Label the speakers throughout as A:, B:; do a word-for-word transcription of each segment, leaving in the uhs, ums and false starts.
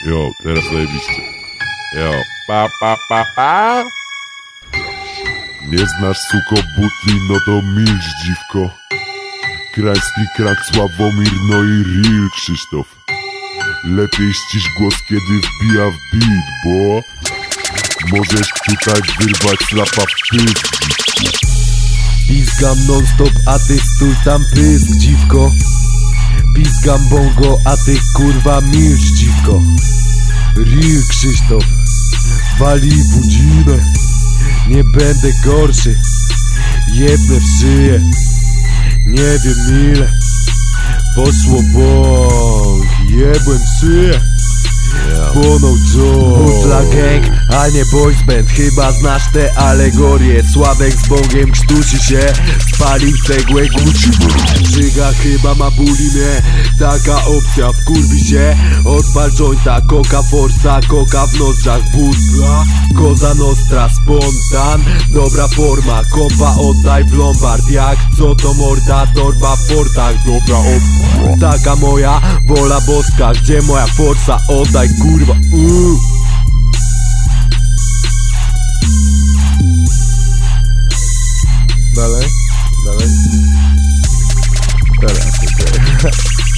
A: Jo, teraz zajebiście. Jo, pa pa pa pa. Nie znasz suko butli, no to milcz dziwko. Krański krak Sławomir, no i real Krzysztof. Lepiej ścisz głos, kiedy wbija w beat, bo możesz tutaj wyrwać slapa w pysk, dziwko.
B: Pizgam non stop, a ty stój tam pysk, dziwko. Pizgam bongo, a ty kurwa milcz, dziwko. Real Krzysztof wali budzinę. Nie będę gorszy, jebnę w szyję. Nie wiem ile poszło bąk, jebłem w szyję. Płonął Joe. Butla gang, a nie boys band. Chyba znasz te alegorie. Sławek z bongiem krztusi się. Spalił cegłę Gucci. Żyga chyba ma bulimie. Taka opcja, wkurwi się. Odpal jointa, coca forza, coca w nozdrzach. Butla, koza nostra, spontan. Dobra forma, kompa oddaj w lombard. Jak co to morda, torba w portach. Dobra opcja, taka moja wola boska. Gdzie moja forsa, oddaj kurwa, uuu. Dalej, dalej. Teraz, okej.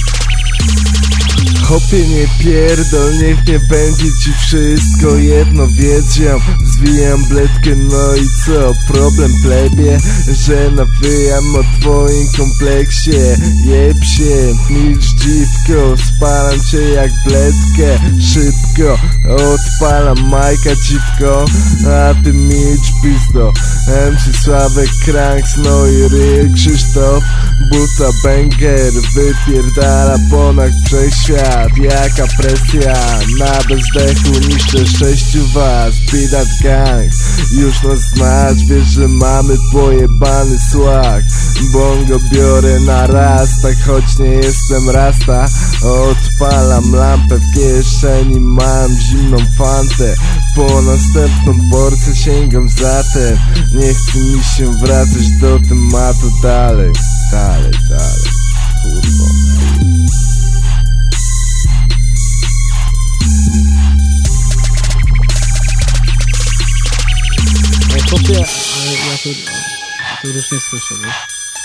B: Hopie, nie pierdol, niech nie będzie ci wszystko jedno, wiedział. Zwijam bledkę, no i co? Problem plebie, że nawijam o twoim kompleksie. Jeb się, milcz dziwko, spalam cię jak bledkę. Szybko odpalam Majka dziwko, a ty milcz pizdo. M C Sławek Kranks, no i real Krzysztof. Buta banger, wypierdala ponad wszechświat. Jaka presja, na bezdechu niszczę sześciu was. Bidat gang, już nas znasz, wiesz, że mamy pojebany swag. Bongo biorę na raz, tak choć nie jestem rasta. Odpalam lampę w kieszeni, mam zimną fantę. Po następną porcję sięgam zatem. Nie chce mi się wracać do tematu dalej. Dalej, dalej, kurwa.
C: Kopię, ale ja to, ja to już nie słyszę, wiesz?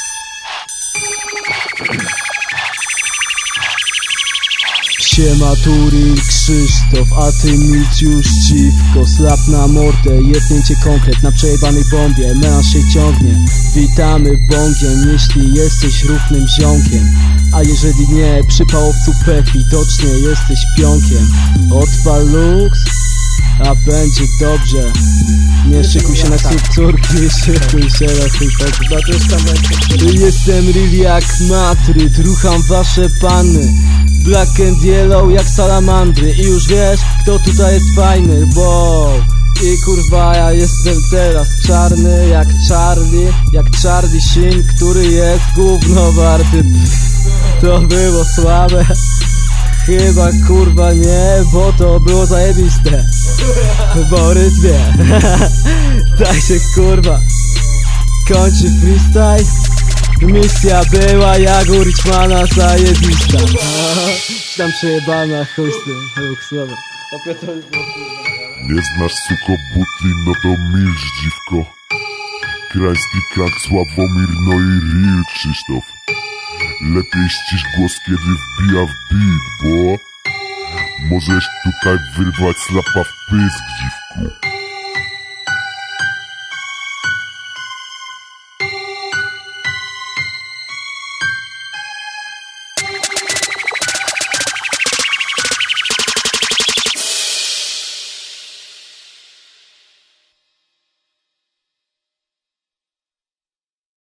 C: Siema Turil Krzysztof, a ty milcz już dziwko. Slap na mordę, jebnięcie konkret na przejebanej bombie. Melanż się ciągnie, witamy bongiem, jeśli jesteś równym ziomkiem. A jeżeli nie, przy pałowcu pech, widocznie jesteś pionkiem. Odpal luks, a będzie dobrze. Nie szykuj się na córki, szykuj się na córki. Jestem real jak matryt, rucham wasze panny. Black and yellow jak salamandry. I już wiesz, kto tutaj jest fajny, wow. I kurwa, ja jestem teraz czarny jak Charlie, jak Charlie Sheen, który jest gówno warty. Pff, to było słabe. Chyba kurwa nie, bo to było zajebiste. Borys wie. Tak się kurwa kończy freestyle. Misja była jak u Richmana zajebista. Tam przejebana, chuj z tym, słowa.
A: Nie znasz suko butli, no to milcz dziwko. Krański krak Sławomir, no i real Krzysztof. Lepiej ścisz głos, kiedy wbija w beat, bo możesz tutaj wyrwać slapa w pysk, dziwko.